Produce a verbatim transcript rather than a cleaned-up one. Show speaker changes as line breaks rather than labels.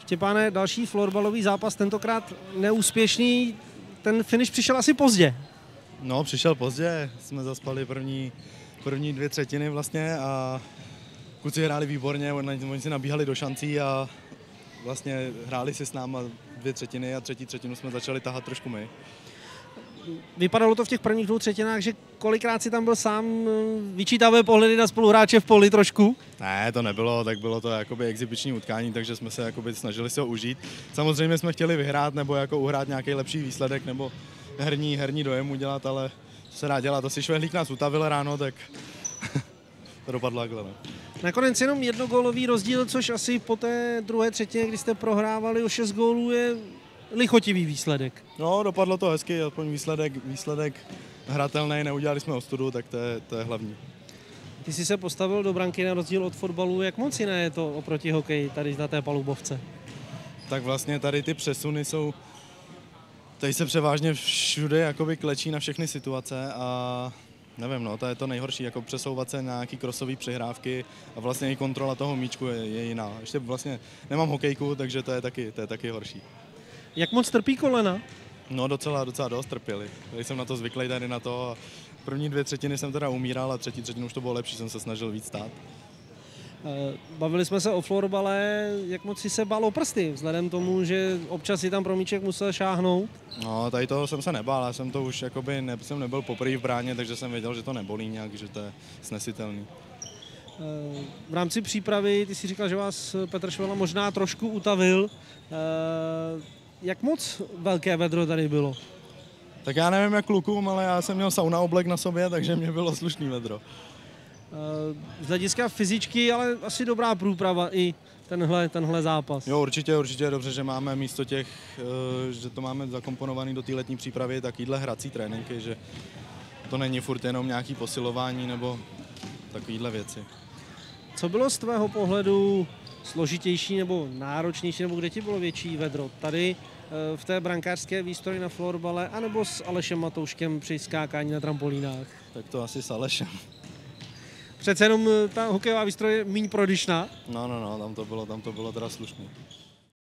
Štěpáne, další florbalový zápas, tentokrát neúspěšný, ten finish přišel asi pozdě.
No, přišel pozdě, jsme zaspali první, první dvě třetiny vlastně a kluci hráli výborně, oni si nabíhali do šancí a vlastně hráli si s náma dvě třetiny a třetí třetinu jsme začali tahat trošku my.
Vypadalo to v těch prvních dvou třetinách, že kolikrát si tam byl sám, vyčítavé pohledy na spoluhráče v poli trošku?
Ne, to nebylo, tak bylo to jakoby exibiční utkání, takže jsme se jakoby snažili se ho užít. Samozřejmě jsme chtěli vyhrát nebo jako uhrát nějaký lepší výsledek nebo herní, herní dojem udělat, ale co se dá dělat, asi Švehlík nás utavil ráno, tak to dopadlo takhle. Ne?
Nakonec jenom jednogólový rozdíl, což asi po té druhé třetině, kdy jste prohrávali o šest gólů, je lichotivý výsledek.
No, dopadlo to hezky, aspoň výsledek, výsledek hratelný, neudělali jsme ostudu, tak to je, to je hlavní.
Ty jsi se postavil do branky na rozdíl od fotbalu, jak moc jiné je to oproti hokeji tady na té palubovce?
Tak vlastně tady ty přesuny jsou, tady se převážně všude jakoby klečí na všechny situace a nevím, no, to je to nejhorší, jako přesouvat se na nějaký krosový přihrávky a vlastně i kontrola toho míčku je, je jiná. Ještě vlastně nemám hokejku, takže to je taky, to je taky horší.
Jak moc trpí kolena?
No docela, docela dost trpěli. Tady jsem na to zvyklý tady na to a první dvě třetiny jsem teda umíral a třetí třetinu už to bylo lepší, jsem se snažil víc stát.
Bavili jsme se o florbale, jak moc si se bál o prsty, vzhledem tomu, že občas si tam pro míček musel šáhnout?
No, tady toho jsem se nebál, já jsem to už jakoby, ne, jsem nebyl poprvé v bráně, takže jsem věděl, že to nebolí nějak, že to je snesitelný.
V rámci přípravy, ty si říkal, že vás Petr Švehla možná trošku utavil. Jak moc velké vedro tady bylo?
Tak já nevím jak klukům, ale já jsem měl sauna oblek na sobě, takže mě bylo slušný vedro.
Z hlediska fyzičky, ale asi dobrá průprava i tenhle, tenhle zápas.
Jo, určitě, určitě je dobře, že máme místo těch, že to máme zakomponovaný do té letní přípravy, takovýhle hrací tréninky, že to není furt jenom nějaký posilování nebo takovýhle věci.
Co bylo z tvého pohledu složitější nebo náročnější, nebo kde ti bylo větší vedro? Tady v té brankářské výstroji na florbale, anebo s Alešem Matouškem při skákání na trampolínách?
Tak to asi s Alešem.
Přece jenom ta hokejová výstroj je míň prodyšná?
No, no, no, tam to bylo, tam to bylo teda slušný.